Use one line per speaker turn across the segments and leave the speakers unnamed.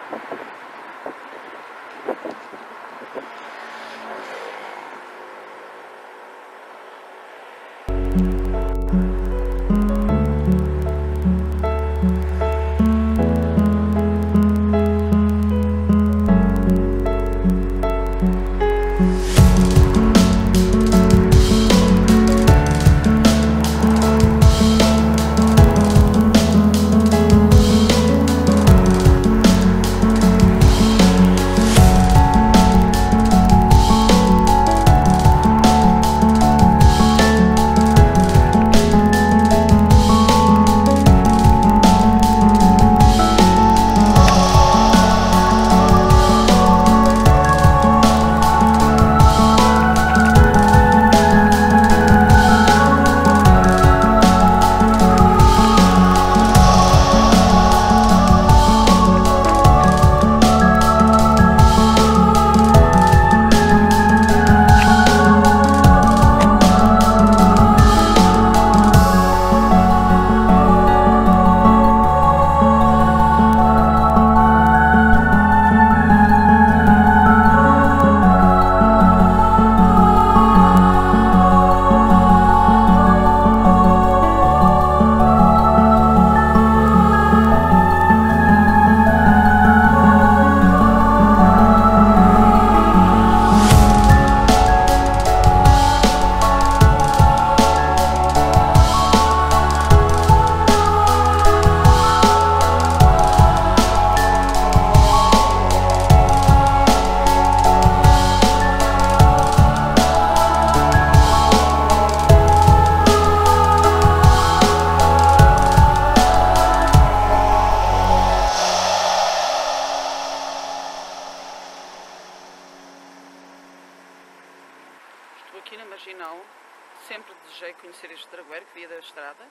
Aqui na Marginal, sempre desejei conhecer este dragoeiro que via da estrada,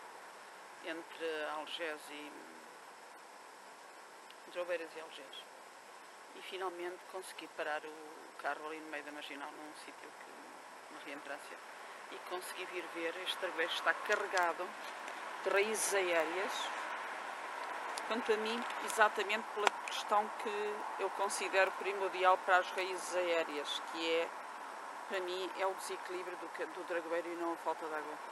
entre Algés e... entre Oeiras e Algés. E finalmente consegui parar o carro ali no meio da Marginal, num sítio que uma reentrância. E consegui vir ver, este dragoeiro está carregado de raízes aéreas. Quanto a mim, exatamente pela questão que eu considero primordial para as raízes aéreas, que é, para mim, é o desequilíbrio do dragoeiro e não a falta de água.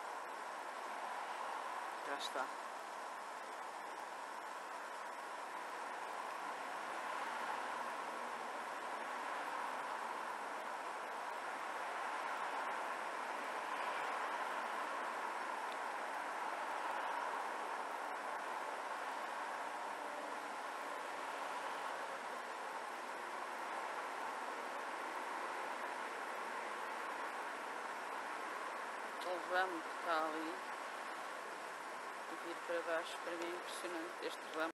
Já está. O ramo que está ali, e vir para baixo, para mim é impressionante este ramo.